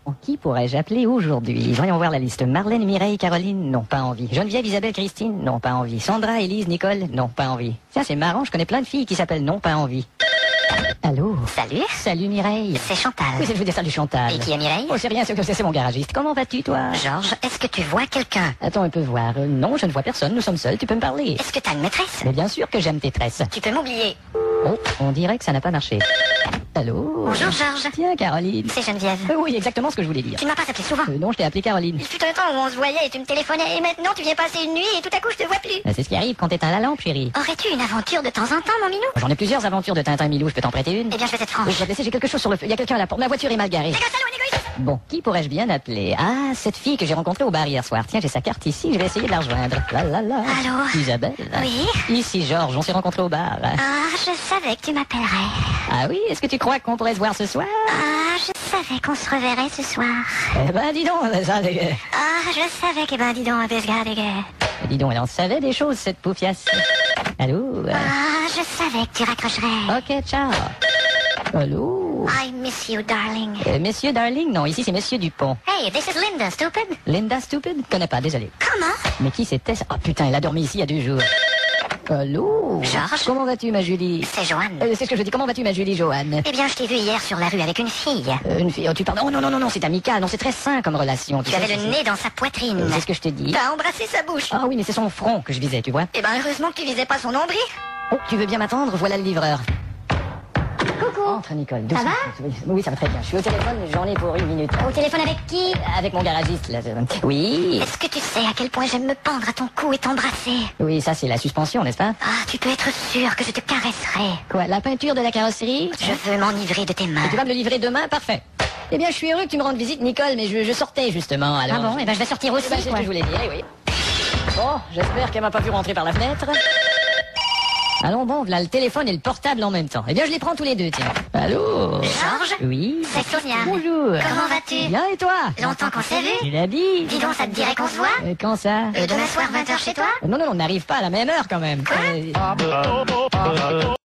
Qui pourrais-je appeler aujourd'hui? Voyons voir la liste. Marlène, Mireille, Caroline? Non, pas envie. Geneviève, Isabelle, Christine? Non, pas envie. Sandra, Élise, Nicole? Non, pas envie. Tiens, c'est marrant, je connais plein de filles qui s'appellent non, pas envie. Allô? Salut. Salut Mireille. C'est Chantal. Oui, je veux dire salut Chantal. Et qui est Mireille? Oh, c'est rien, c'est mon garagiste. Comment vas-tu, toi? Georges, est-ce que tu vois quelqu'un? Attends, on peut voir. Non, je ne vois personne, nous sommes seuls, tu peux me parler. Est-ce que t'as une maîtresse? Mais bien sûr que j'aime tes tresses. Tu peux m'oublier. Oh, on dirait que ça n'a pas marché. Allô? Bonjour Georges. Tiens, Caroline. C'est Geneviève. Oui, exactement ce que je voulais dire. Tu ne m'as pas appelé souvent. Non, je t'ai appelé Caroline. Il fut un temps où on se voyait et tu me téléphonais et maintenant tu viens passer une nuit et tout à coup je te vois plus. C'est ce qui arrive quand t'éteins la lampe, chérie. Aurais-tu une aventure de temps en temps, mon minou? J'en ai plusieurs aventures de Tintin Milou, je peux t'en prêter une? Eh bien je vais être franche. Oui, je vais te laisser, j'ai quelque chose sur le feu. Il y a quelqu'un à la porte. Ma voiture est mal garée. Négoce, allô, négoce. Bon, qui pourrais-je bien appeler? Ah, cette fille que j'ai rencontrée au bar hier soir. Tiens, j'ai sa carte ici, je vais essayer de la rejoindre. La la la. Allô? Isabelle? Oui? Ici, Georges, on s'est rencontrés au bar. Ah, je savais que tu m'appellerais. Ah oui? Est-ce que tu crois qu'on pourrait se voir ce soir? Ah, je savais qu'on se reverrait ce soir. Eh ben, dis donc, ça, Ah, je savais que ben dis donc, dis donc, elle en savait des choses, cette poufiasse. Allô? Ah, je savais que tu raccrocherais. Ok, ciao. Allô? I miss you, darling. Monsieur Darling? Non, ici c'est Monsieur Dupont. Hey, this is Linda, stupid. Linda Stupid? Connais pas, désolé. Comment? Mais qui c'était ça? Oh putain, elle a dormi ici il y a 2 jours. Allô? Georges? Comment vas-tu, ma Julie? C'est Joanne. C'est ce que je dis. Comment vas-tu, ma Julie, Joanne? Eh bien, je t'ai vu hier sur la rue avec une fille. Une fille? Oh, tu parles? Oh non, non, non, non, c'est amical. Non, c'est très sain comme relation. Tu avais le nez dans sa poitrine. C'est ce que je te dis. T'as embrassé sa bouche. Ah oui, mais c'est son front que je visais, tu vois. Eh ben, heureusement que tu visais pas son nombril. Oh, tu veux bien m'attendre? Voilà le livreur. Coucou. Entre, Nicole. Ça doucement. va? Oui, ça va très bien. Je suis au téléphone, j'en ai pour 1 minute. Au téléphone avec qui? Avec mon garagiste, là. Oui. Est-ce que tu sais à quel point j'aime me pendre à ton cou et t'embrasser? Oui, ça, c'est la suspension, n'est-ce pas? Ah, tu peux être sûr que je te caresserai. Quoi, la peinture de la carrosserie? Je veux m'enivrer de tes mains. Et tu vas me le livrer demain? Parfait. Eh bien, je suis heureux que tu me rendes visite, Nicole, mais je sortais, justement, alors... Ah bon? Eh ben, je vais sortir aussi, C'est ce quoi. que je voulais dire, oui. Bon, j'espère qu'elle m'a pas vu rentrer par la fenêtre. Allons, bon, là, le téléphone et le portable en même temps. Eh bien, je les prends tous les deux, tiens. Allô? Georges? Oui? C'est Sonia. Bonjour. Comment vas-tu? Bien, et toi? Longtemps qu'on s'est vu? Tu l'as dit? Dis donc, ça te dirait qu'on se voit? Quand ça? Demain soir, 20h chez toi? Non, non, on n'arrive pas à la même heure, quand même. Quoi?